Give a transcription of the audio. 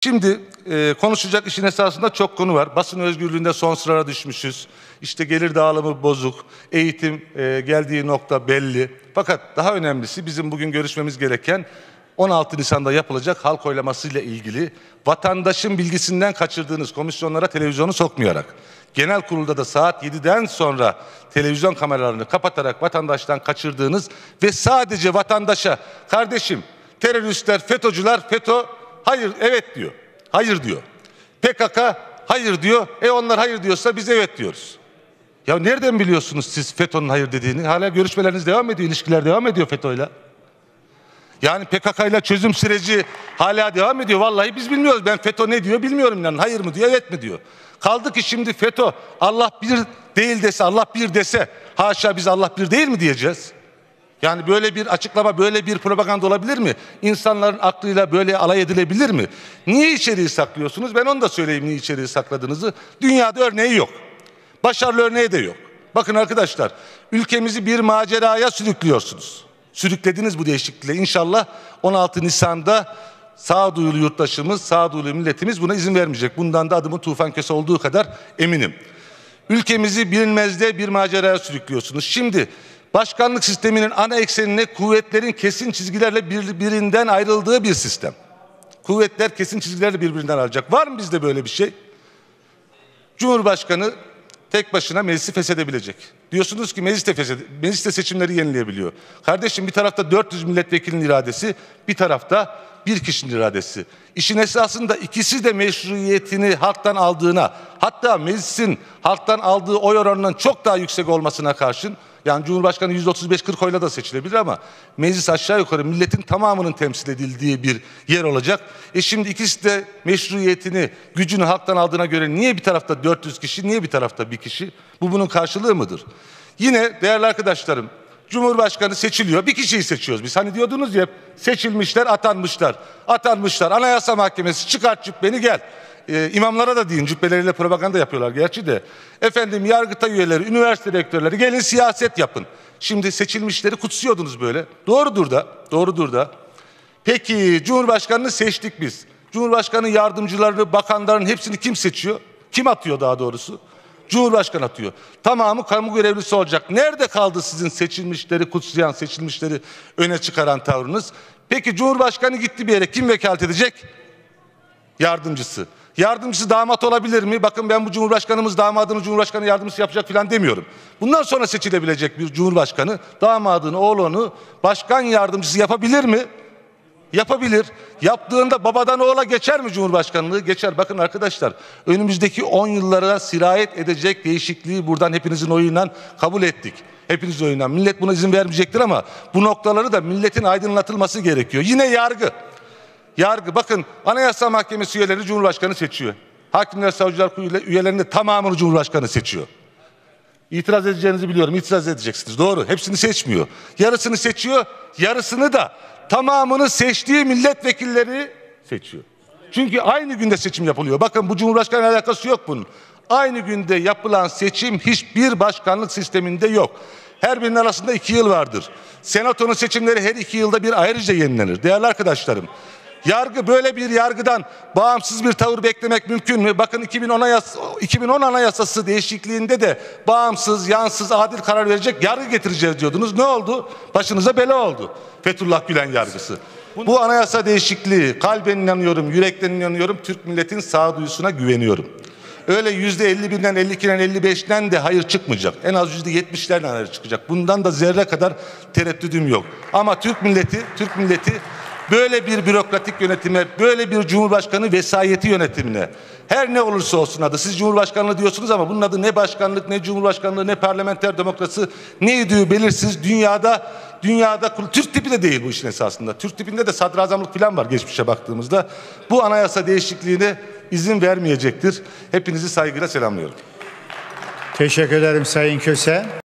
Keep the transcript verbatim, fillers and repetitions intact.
Şimdi e, konuşacak işin esasında çok konu var. Basın özgürlüğünde son sıraya düşmüşüz. İşte gelir dağılımı bozuk, eğitim e, geldiği nokta belli. Fakat daha önemlisi bizim bugün görüşmemiz gereken on altı Nisan'da yapılacak halk oylamasıyla ilgili vatandaşın bilgisinden kaçırdığınız komisyonlara televizyonu sokmayarak, genel kurulda da saat yediden sonra televizyon kameralarını kapatarak vatandaştan kaçırdığınız ve sadece vatandaşa kardeşim teröristler, FETÖ'cüler, FETÖ hayır evet diyor. Hayır diyor. P K K hayır diyor. E onlar hayır diyorsa biz evet diyoruz. Ya nereden biliyorsunuz siz FETÖ'nün hayır dediğini? Hala görüşmeleriniz devam ediyor, ilişkiler devam ediyor FETÖ'yle. Yani P K K ile çözüm süreci hala devam ediyor. Vallahi biz bilmiyoruz. Ben FETÖ ne diyor bilmiyorum yani. Hayır mı diyor, evet mi diyor. Kaldı ki şimdi FETÖ Allah bir değil dese, Allah bir dese, haşa biz Allah bir değil mi diyeceğiz? Yani böyle bir açıklama, böyle bir propaganda olabilir mi? İnsanların aklıyla böyle alay edilebilir mi? Niye içeriği saklıyorsunuz? Ben onu da söyleyeyim niye içeriği sakladığınızı. Dünyada örneği yok. Başarılı örneği de yok. Bakın arkadaşlar, ülkemizi bir maceraya sürüklüyorsunuz. Sürüklediniz bu değişiklikle. İnşallah on altı Nisan'da sağduyulu yurttaşımız, sağduyulu milletimiz buna izin vermeyecek. Bundan da adımın tufan köse olduğu kadar eminim. Ülkemizi bilinmezde bir maceraya sürüklüyorsunuz. Şimdi başkanlık sisteminin ana eksenine kuvvetlerin kesin çizgilerle birbirinden ayrıldığı bir sistem. Kuvvetler kesin çizgilerle birbirinden ayrılacak. Var mı bizde böyle bir şey? Cumhurbaşkanı tek başına meclisi feshedebilecek. Diyorsunuz ki meclis de, feshed meclis de seçimleri yenileyebiliyor. Kardeşim bir tarafta dört yüz milletvekilinin iradesi, bir tarafta bir kişinin iradesi. İşin esasında ikisi de meşruiyetini halktan aldığına, hatta meclisin halktan aldığı oy oranının çok daha yüksek olmasına karşın, yani Cumhurbaşkanı yüzde otuz beş kırk oyla da seçilebilir ama meclis aşağı yukarı milletin tamamının temsil edildiği bir yer olacak. E şimdi ikisi de meşruiyetini, gücünü halktan aldığına göre niye bir tarafta dört yüz kişi, niye bir tarafta bir kişi? Bu bunun karşılığı mıdır? Yine değerli arkadaşlarım, Cumhurbaşkanı seçiliyor. Bir kişiyi seçiyoruz biz. Hani diyordunuz ya seçilmişler, atanmışlar. Atanmışlar. Anayasa Mahkemesi çıkart cübbeni gel. Ee, imamlara da deyin, cübbeleriyle propaganda yapıyorlar gerçi de. Efendim Yargıtay üyeleri, üniversite rektörleri gelin siyaset yapın. Şimdi seçilmişleri kutsuyordunuz böyle. Doğrudur da, doğrudur da. Peki Cumhurbaşkanını seçtik biz. Cumhurbaşkanı yardımcılarını, bakanların hepsini kim seçiyor? Kim atıyor daha doğrusu? Cumhurbaşkanı atıyor. Tamamı kamu görevlisi olacak. Nerede kaldı sizin seçilmişleri kutsayan, seçilmişleri öne çıkaran tavrınız? Peki Cumhurbaşkanı gitti bir yere kim vekalet edecek? Yardımcısı. Yardımcısı damat olabilir mi? Bakın ben bu Cumhurbaşkanımız damadını Cumhurbaşkanı yardımcısı yapacak falan demiyorum. Bundan sonra seçilebilecek bir Cumhurbaşkanı damadını, oğlunu başkan yardımcısı yapabilir mi? Yapabilir. Yaptığında babadan oğula geçer mi Cumhurbaşkanlığı? Geçer. Bakın arkadaşlar, önümüzdeki on yıllara sirayet edecek değişikliği buradan hepinizin oyuyla kabul ettik. Hepiniz oyuyla. Millet buna izin vermeyecektir ama bu noktaları da milletin aydınlatılması gerekiyor. Yine yargı. Yargı. Bakın Anayasa Mahkemesi üyeleri Cumhurbaşkanı seçiyor. Hakimler, Savcılar Kurulu üyelerinin tamamını Cumhurbaşkanı seçiyor. İtiraz edeceğinizi biliyorum. İtiraz edeceksiniz. Doğru. Hepsini seçmiyor. Yarısını seçiyor. Yarısını da tamamını seçtiği milletvekilleri seçiyor. Çünkü aynı günde seçim yapılıyor. Bakın bu Cumhurbaşkanı alakası yok bunun. Aynı günde yapılan seçim hiçbir başkanlık sisteminde yok. Her birinin arasında iki yıl vardır. Senatonun seçimleri her iki yılda bir ayrıca yenilenir. Değerli arkadaşlarım, yargı böyle bir yargıdan bağımsız bir tavır beklemek mümkün mü? Bakın iki bin on, Anayasa, iki bin on Anayasası değişikliğinde de bağımsız, yansız, adil karar verecek yargı getireceğiz diyordunuz. Ne oldu? Başınıza bela oldu. Fethullah Gülen yargısı. Bu anayasa değişikliği, kalben inanıyorum, yürekten inanıyorum, Türk milletin sağduyusuna güveniyorum. Öyle yüzde elli birden, elli ikiden, elli beşten de hayır çıkmayacak. En az yüzde yetmişlerden hayır çıkacak. Bundan da zerre kadar tereddüdüm yok. Ama Türk milleti, Türk milleti böyle bir bürokratik yönetime, böyle bir Cumhurbaşkanı vesayeti yönetimine, her ne olursa olsun adı, siz Cumhurbaşkanlığı diyorsunuz ama bunun adı ne başkanlık, ne Cumhurbaşkanlığı, ne parlamenter demokrasi, neydi belirsiz. Dünyada, dünyada Türk tipi de değil bu işin esasında. Türk tipinde de sadrazamlık falan var geçmişe baktığımızda. Bu anayasa değişikliğine izin vermeyecektir. Hepinizi saygıyla selamlıyorum. Teşekkür ederim Sayın Köse.